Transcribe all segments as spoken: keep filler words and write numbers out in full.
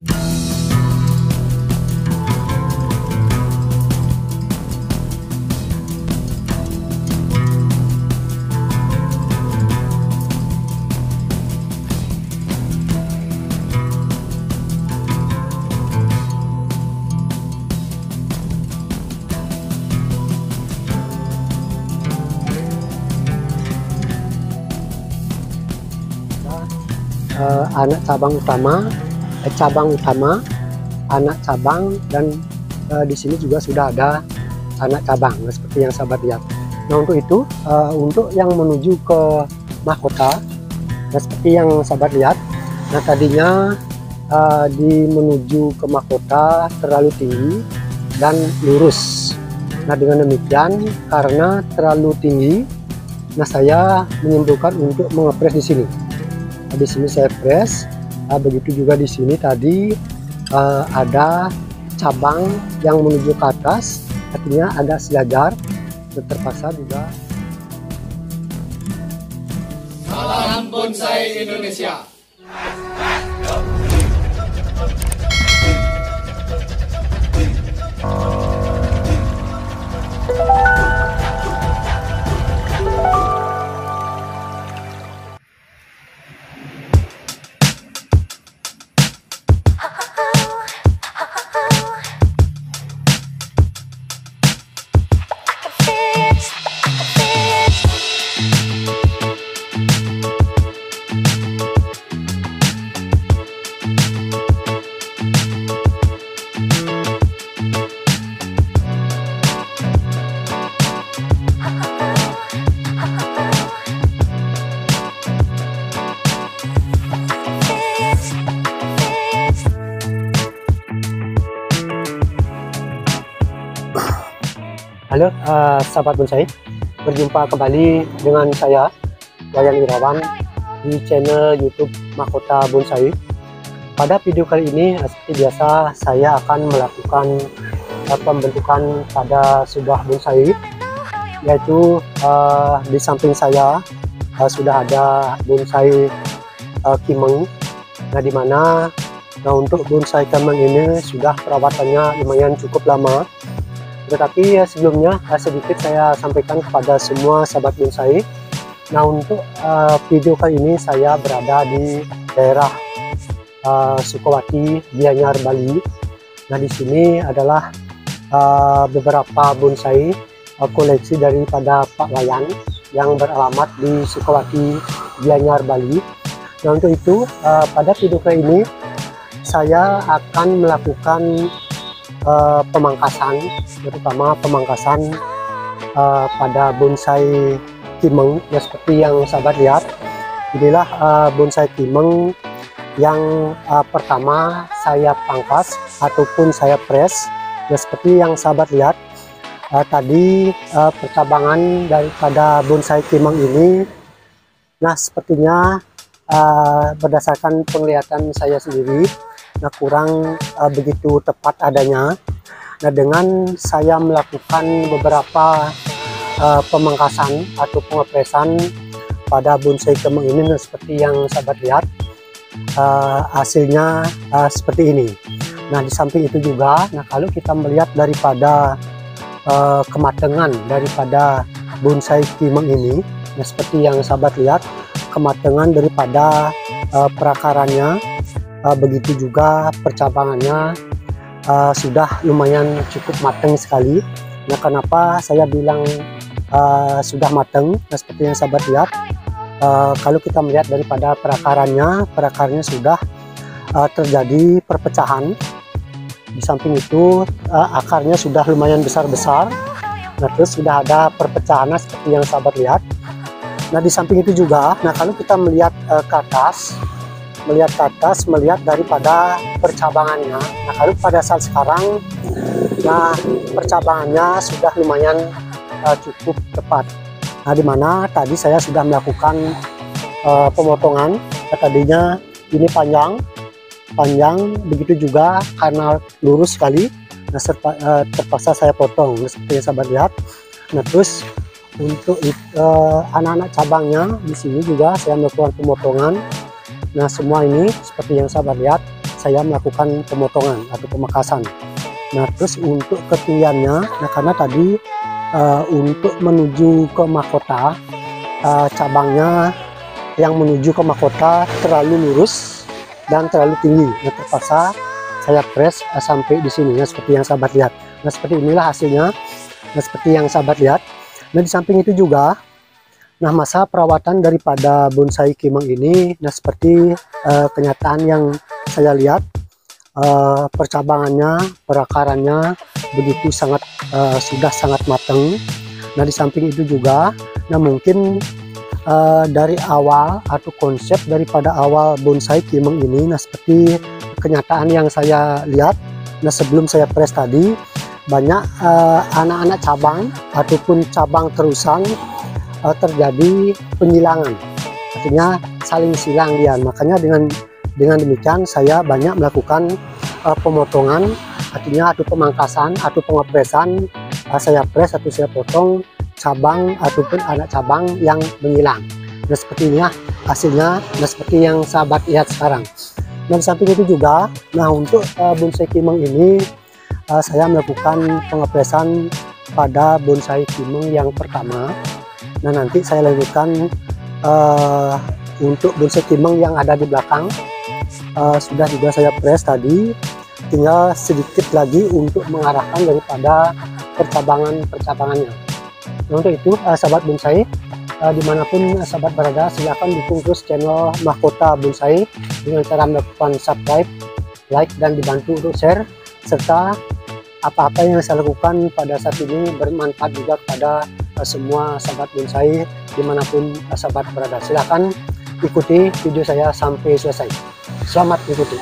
Uh, anak cabang utama, eh, cabang utama, anak cabang, dan uh, di sini juga sudah ada anak cabang, nah, seperti yang sahabat lihat. Nah untuk itu, uh, untuk yang menuju ke mahkota, nah, seperti yang sahabat lihat, nah tadinya uh, di menuju ke mahkota terlalu tinggi dan lurus. Nah dengan demikian, karena terlalu tinggi, nah saya menyimpulkan untuk mengepres di sini. Di sini saya press, uh, begitu juga di sini tadi uh, ada cabang yang menuju ke atas, artinya ada sejajar, terpaksa juga. Salam Bonsai Indonesia. Halo uh, sahabat bonsai, berjumpa kembali dengan saya Wayan Irawan di channel YouTube Mahkota Bonsai. Pada video kali ini seperti biasa saya akan melakukan uh, pembentukan pada sebuah bonsai, yaitu uh, di samping saya uh, sudah ada bonsai uh, kimeng. Nah dimana nah untuk bonsai kimeng ini sudah perawatannya lumayan cukup lama. Tetapi ya, sebelumnya sedikit saya sampaikan kepada semua sahabat bonsai. Nah untuk uh, video kali ini saya berada di daerah uh, Sukawati, Gianyar, Bali. Nah di sini adalah uh, beberapa bonsai uh, koleksi daripada Pak Wayan yang beralamat di Sukawati, Gianyar, Bali. Nah untuk itu uh, pada video kali ini saya akan melakukan Uh, pemangkasan, terutama pemangkasan uh, pada bonsai kimeng. Ya seperti yang sahabat lihat, inilah uh, bonsai kimeng yang uh, pertama saya pangkas ataupun saya press. Ya seperti yang sahabat lihat, uh, tadi uh, percabangan daripada bonsai kimeng ini, nah sepertinya uh, berdasarkan penglihatan saya sendiri, nah kurang uh, begitu tepat adanya. Nah dengan saya melakukan beberapa uh, pemangkasan atau pengepresan pada bonsai kimeng ini, nah, seperti yang sahabat lihat, uh, hasilnya uh, seperti ini. Nah di samping itu juga, nah kalau kita melihat daripada uh, kematangan daripada bonsai kimeng ini, nah seperti yang sahabat lihat, kematangan daripada uh, perakarannya, Uh, begitu juga percabangannya uh, sudah lumayan cukup matang sekali. Nah kenapa saya bilang uh, sudah matang? Nah seperti yang sahabat lihat, uh, kalau kita melihat daripada perakarannya, perakarannya sudah uh, terjadi perpecahan. Di samping itu uh, akarnya sudah lumayan besar-besar. Nah terus sudah ada perpecahannya seperti yang sahabat lihat. Nah di samping itu juga, nah kalau kita melihat uh, ke atas, melihat ke atas, melihat daripada percabangannya. Nah kalau pada saat sekarang, nah percabangannya sudah lumayan uh, cukup tepat. Nah dimana tadi saya sudah melakukan uh, pemotongan. Nah, tadinya ini panjang, panjang begitu juga karena lurus sekali. Nah serpa, uh, terpaksa saya potong, nah, seperti yang sahabat lihat. Nah terus untuk anak-anak uh, cabangnya di sini juga saya melakukan pemotongan. Nah semua ini seperti yang sahabat lihat, saya melakukan pemotongan atau pemangkasan. Nah terus untuk ketinggiannya, nah karena tadi uh, untuk menuju ke mahkota, uh, cabangnya yang menuju ke mahkota terlalu lurus dan terlalu tinggi. Nah terpaksa saya press uh, sampai di sini, ya, seperti yang sahabat lihat. Nah seperti inilah hasilnya, nah seperti yang sahabat lihat. Nah di samping itu juga, nah masa perawatan daripada bonsai kimeng ini, nah seperti uh, kenyataan yang saya lihat, uh, percabangannya, perakarannya begitu sangat uh, sudah sangat matang. Nah di samping itu juga, nah mungkin uh, dari awal atau konsep daripada awal bonsai kimeng ini, nah seperti kenyataan yang saya lihat, nah sebelum saya press tadi, banyak anak-anak uh, cabang ataupun cabang terusan uh, terjadi penyilangan, artinya saling silang dia. Makanya dengan dengan demikian saya banyak melakukan uh, pemotongan, artinya atau pemangkasan atau pengopresan, uh, saya press atau saya potong cabang ataupun anak cabang yang menyilang. Nah seperti ini hasilnya, nah seperti yang sahabat lihat sekarang. Dan samping itu juga, nah untuk uh, bonsai kimeng ini Uh, saya melakukan pengepresan pada bonsai kimeng yang pertama. Nah nanti saya lanjutkan uh, untuk bonsai kimeng yang ada di belakang. Uh, sudah juga saya press tadi, tinggal sedikit lagi untuk mengarahkan daripada percabangan-percabangannya. Nah untuk itu uh, sahabat bonsai, uh, dimanapun uh, sahabat berada, silakan dukung terus channel Mahkota Bonsai dengan cara melakukan subscribe, like, dan dibantu untuk share, serta apa-apa yang saya lakukan pada saat ini bermanfaat juga kepada uh, semua sahabat bonsai dimanapun uh, sahabat berada. Silahkan ikuti video saya sampai selesai. Selamat ikuti.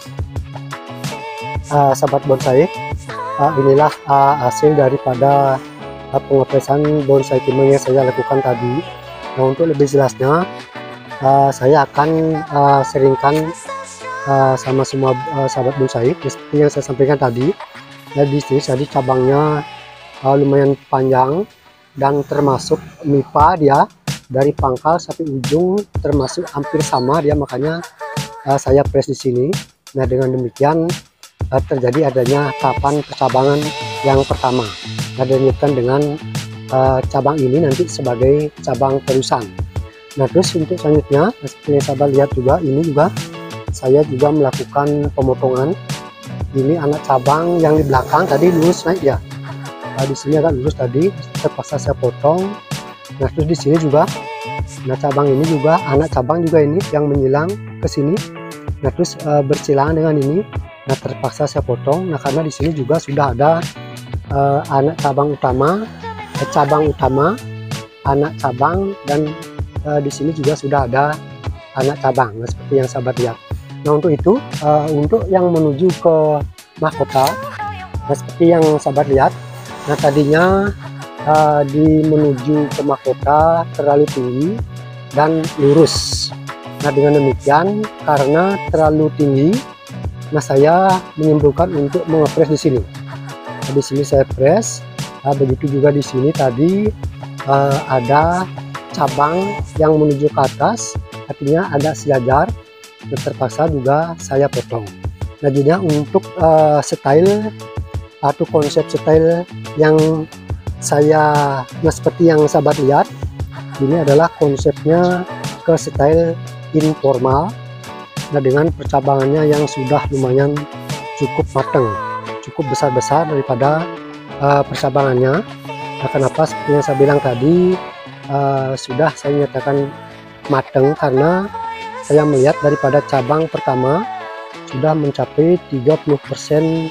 Uh, sahabat bonsai, uh, inilah uh, hasil daripada uh, pengopresan bonsai kimeng yang saya lakukan tadi. Nah untuk lebih jelasnya, uh, saya akan uh, seringkan uh, sama semua uh, sahabat bonsai seperti yang saya sampaikan tadi. Jadi jadi cabangnya uh, lumayan panjang dan termasuk mipa dia dari pangkal sampai ujung termasuk hampir sama dia, makanya uh, saya press di sini. Nah dengan demikian uh, terjadi adanya tahapan percabangan yang pertama. Nah dilanjutkan dengan uh, cabang ini nanti sebagai cabang terusan. Nah terus untuk selanjutnya, seperti yang sahabat lihat juga, ini juga saya juga melakukan pemotongan. Ini anak cabang yang di belakang tadi lurus naik ya. Nah, di sini agak lurus tadi, terpaksa saya potong. Nah terus di sini juga, nah cabang ini juga anak cabang juga ini yang menyilang ke sini. Nah terus e, bersilangan dengan ini. Nah terpaksa saya potong. Nah karena di sini juga sudah ada e, anak cabang utama, eh, cabang utama, anak cabang, dan e, di sini juga sudah ada anak cabang. Nah seperti yang sahabat lihat. Nah untuk itu, uh, untuk yang menuju ke mahkota, nah seperti yang sahabat lihat, nah tadinya uh, di menuju ke mahkota terlalu tinggi dan lurus. Nah dengan demikian, karena terlalu tinggi, nah saya menyimpulkan untuk mengepres di sini. Nah, di sini saya press, nah, begitu juga di sini tadi uh, ada cabang yang menuju ke atas, artinya agak sejajar. Nah, terpaksa juga saya potong. Nah jadinya untuk uh, style atau konsep style yang saya, nah seperti yang sahabat lihat, ini adalah konsepnya ke style informal. Nah dengan percabangannya yang sudah lumayan cukup matang, cukup besar-besar daripada uh, percabangannya. Nah kenapa seperti yang saya bilang tadi, uh, sudah saya nyatakan matang karena saya melihat daripada cabang pertama sudah mencapai tiga puluh persen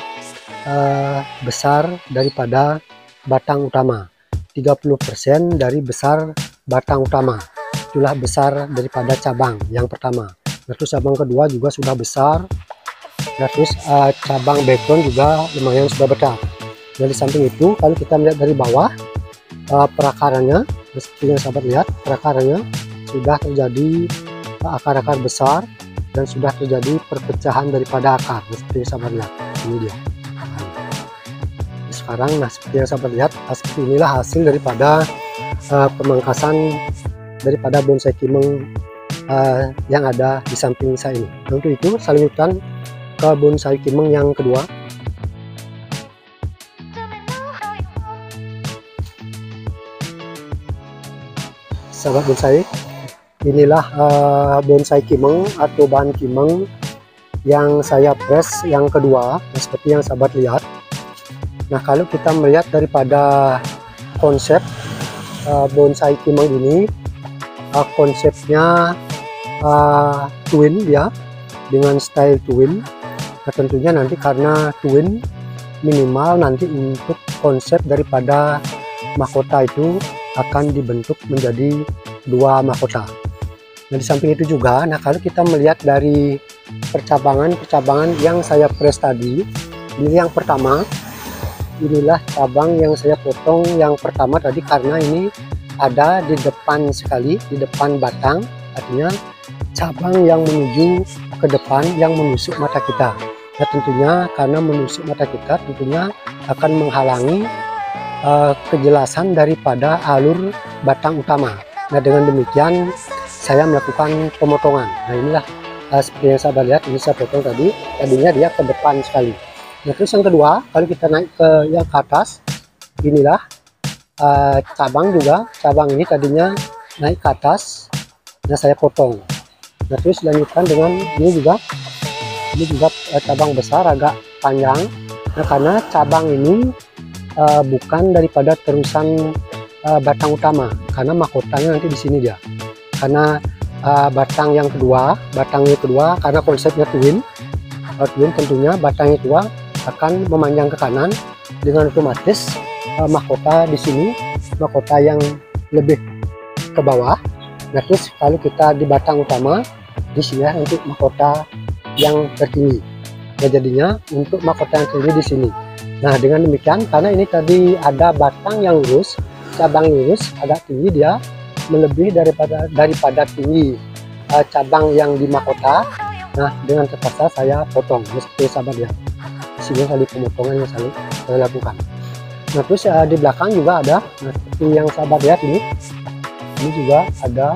uh, besar daripada batang utama. tiga puluh persen dari besar batang utama. Itulah besar daripada cabang yang pertama. Nah, terus cabang kedua juga sudah besar. Nah, terus uh, cabang background juga lumayan sudah besar. Dan di samping itu, kalau kita melihat dari bawah, uh, perakarannya, seperti yang sahabat lihat, perakarannya sudah terjadi akar-akar besar dan sudah terjadi perpecahan daripada akar. Nah, seperti yang sahabat lihat, ini dia. Nah, sekarang, nah seperti yang sahabat lihat, nah, seperti inilah hasil daripada uh, pemangkasan daripada bonsai kimeng uh, yang ada di samping saya ini. Nah, untuk itu saya lanjutkan ke bonsai kimeng yang kedua. Sahabat bonsai, inilah uh, bonsai kimeng atau bahan kimeng yang saya press yang kedua, nah, seperti yang sahabat lihat. Nah, kalau kita melihat daripada konsep uh, bonsai kimeng ini, uh, konsepnya uh, twin ya, dengan style twin. Nah, tentunya nanti karena twin, minimal nanti untuk konsep daripada mahkota itu akan dibentuk menjadi dua mahkota. Nah, di samping itu juga, nah kalau kita melihat dari percabangan-percabangan yang saya press tadi, ini yang pertama, inilah cabang yang saya potong yang pertama tadi, karena ini ada di depan sekali, di depan batang, artinya cabang yang menuju ke depan yang menusuk mata kita. Nah, tentunya karena menusuk mata kita tentunya akan menghalangi Uh, kejelasan daripada alur batang utama. Nah, dengan demikian saya melakukan pemotongan. Nah, inilah uh, seperti yang saya lihat, ini saya potong tadi, tadinya dia ke depan sekali. Nah, terus yang kedua, kalau kita naik ke yang ke atas, inilah uh, cabang juga, cabang ini tadinya naik ke atas, nah saya potong. Nah, terus lanjutkan dengan ini juga, ini juga uh, cabang besar agak panjang. Nah, karena cabang ini Uh, bukan daripada terusan uh, batang utama, karena mahkotanya nanti di sini dia. Karena uh, batang yang kedua, batang yang kedua karena konsepnya twin, uh, twin tentunya batang yang kedua akan memanjang ke kanan, dengan otomatis uh, mahkota di sini, mahkota yang lebih ke bawah. Nah, terus kalau kita di batang utama di sini nanti mahkota yang tertinggi. Nah, jadinya untuk mahkota yang tertinggi di sini. Nah, dengan demikian karena ini tadi ada batang yang lurus, cabang lurus agak tinggi, dia melebihi daripada daripada tinggi uh, cabang yang di mahkota. Nah, dengan terpaksa saya potong, seperti sahabat ya. Di sini tadi pemotongan yang saya, saya lakukan. Nah, terus uh, di belakang juga ada, nah, seperti yang sahabat lihat ini, ini juga ada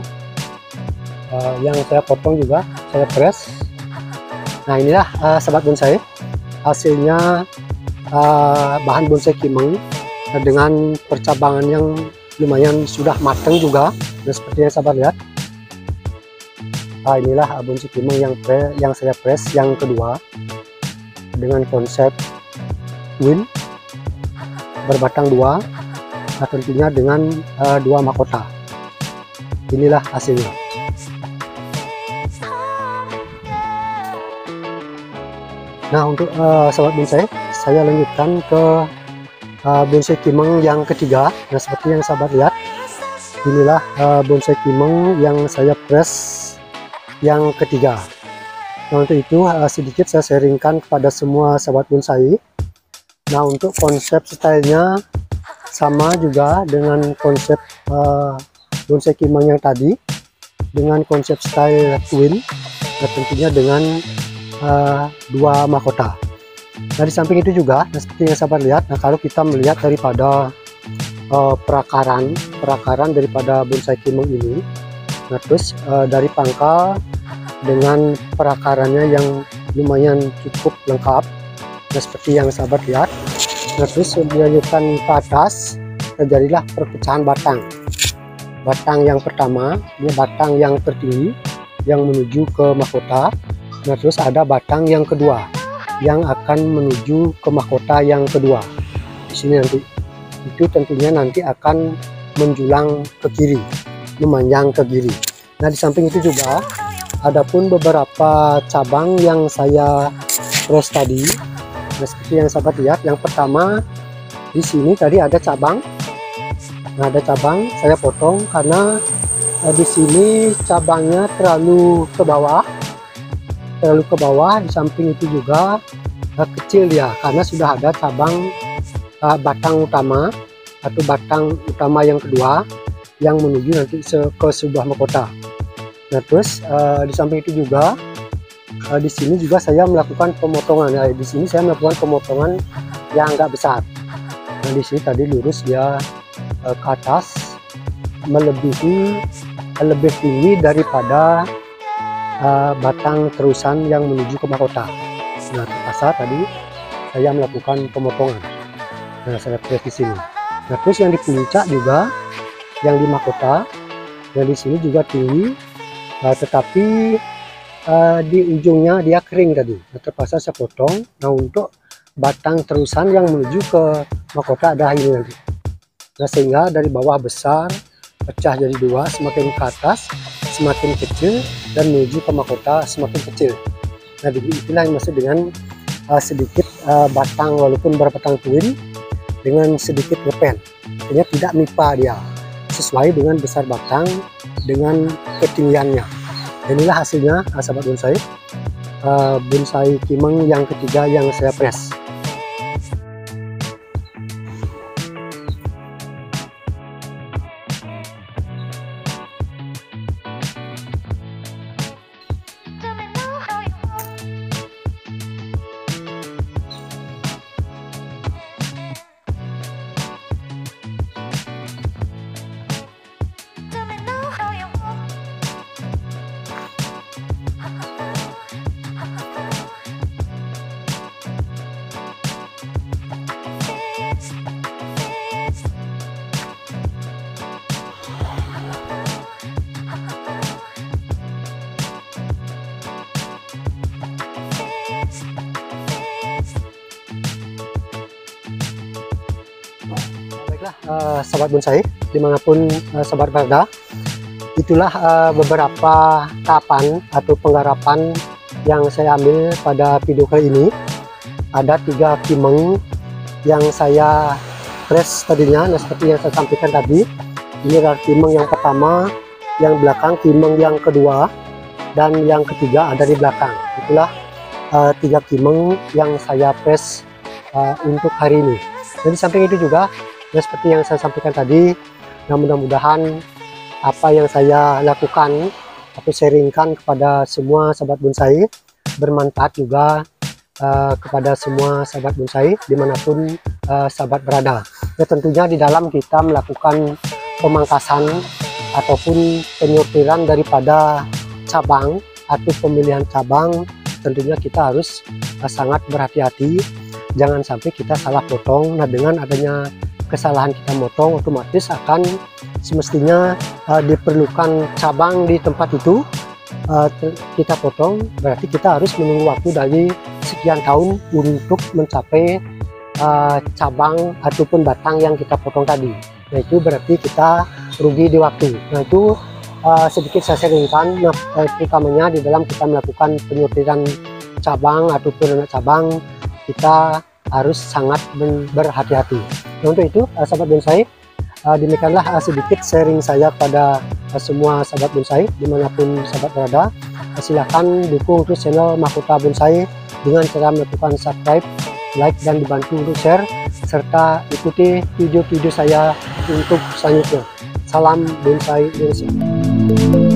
uh, yang saya potong juga, saya press. Nah, inilah uh, sahabat bonsai hasilnya. Uh, bahan bonsai kimeng uh, dengan percabangan yang lumayan sudah matang juga. Nah, seperti yang sahabat lihat, uh, inilah uh, bonsai kimeng yang pre, yang saya press yang kedua dengan konsep twin berbatang dua, nah tentunya dengan uh, dua mahkota. Inilah hasilnya. Nah, untuk uh, sahabat bonsai, saya lanjutkan ke uh, bonsai kimeng yang ketiga. Nah, seperti yang sahabat lihat, inilah uh, bonsai kimeng yang saya press yang ketiga. Nah, untuk itu uh, sedikit saya sharingkan kepada semua sahabat bonsai. Nah, untuk konsep stylenya sama juga dengan konsep uh, bonsai kimeng yang tadi, dengan konsep style twin, nah tentunya dengan uh, dua mahkota. Nah, di samping itu juga, nah, seperti yang sahabat lihat, nah kalau kita melihat daripada uh, perakaran perakaran daripada bonsai kimeng ini, nah terus uh, dari pangkal dengan perakarannya yang lumayan cukup lengkap, nah seperti yang sahabat lihat. Nah, terus dilanjutkan ke atas, terjadilah perpecahan batang. Batang yang pertama, ini batang yang tertinggi yang menuju ke mahkota. Nah, terus ada batang yang kedua yang akan menuju ke mahkota yang kedua. Di sini nanti itu tentunya nanti akan menjulang ke kiri, memanjang ke kiri. Nah, di samping itu juga adapun beberapa cabang yang saya press tadi. Nah, seperti yang sahabat lihat, yang pertama di sini tadi ada cabang. Nah, ada cabang saya potong karena eh, di sini cabangnya terlalu ke bawah. terlalu ke bawah. Di samping itu juga uh, kecil ya, karena sudah ada cabang uh, batang utama atau batang utama yang kedua yang menuju nanti ke sebuah mahkota. Nah, terus uh, di samping itu juga uh, di sini juga saya melakukan pemotongan. Nah, di sini saya melakukan pemotongan yang agak besar. Nah, di sini tadi lurus dia uh, ke atas melebihi uh, lebih tinggi daripada Uh, batang terusan yang menuju ke mahkota. Nah, terpaksa tadi saya melakukan pemotongan. Nah, saya press di sini. Nah, terus yang di puncak juga, yang di mahkota, yang di sini juga tinggi, uh, tetapi uh, di ujungnya dia kering tadi. Nah, terpaksa saya potong. Nah, untuk batang terusan yang menuju ke mahkota ada ini nanti. Nah, sehingga dari bawah besar pecah jadi dua, semakin ke atas semakin kecil, dan menuju ke mahkota semakin kecil. Nah, itulah yang maksud dengan uh, sedikit uh, batang, walaupun berbatang twin dengan sedikit ngepen. Artinya tidak mipa dia, sesuai dengan besar batang dengan ketinggiannya. Inilah hasilnya, uh, sahabat bonsai, uh, bonsai kimeng yang ketiga yang saya press. Baiklah, uh, sahabat bonsai dimanapun uh, sahabat berada, itulah uh, beberapa tahapan atau penggarapan yang saya ambil pada video kali ini. Ada tiga kimeng yang saya press tadinya. Nah, seperti yang saya sampaikan tadi, ini adalah kimeng yang pertama, yang belakang kimeng yang kedua, dan yang ketiga ada di belakang. Itulah uh, tiga kimeng yang saya press uh, untuk hari ini. Dan di samping itu juga, nah, seperti yang saya sampaikan tadi, nah mudah-mudahan apa yang saya lakukan atau sharingkan kepada semua sahabat bonsai bermanfaat juga uh, kepada semua sahabat bonsai dimanapun uh, sahabat berada. Ya, tentunya di dalam kita melakukan pemangkasan ataupun penyortiran daripada cabang atau pemilihan cabang, tentunya kita harus uh, sangat berhati-hati, jangan sampai kita salah potong. Nah, dengan adanya kesalahan kita motong, otomatis akan semestinya uh, diperlukan cabang di tempat itu, uh, kita potong, berarti kita harus menunggu waktu dari sekian tahun untuk mencapai uh, cabang ataupun batang yang kita potong tadi. Nah, itu berarti kita rugi di waktu. Nah, itu uh, sedikit saya sharingkan. Nah, uh, utamanya di dalam kita melakukan penyortiran cabang ataupun anak cabang, kita harus sangat berhati-hati. Nah, untuk itu uh, sahabat bonsai, uh, demikianlah uh, sedikit sharing saya pada uh, semua sahabat bonsai dimanapun sahabat berada. Uh, silahkan dukung terus channel Mahkota Bonsai dengan cara melakukan subscribe, like, dan dibantu untuk share, serta ikuti video-video saya untuk selanjutnya. Salam bonsai Indonesia.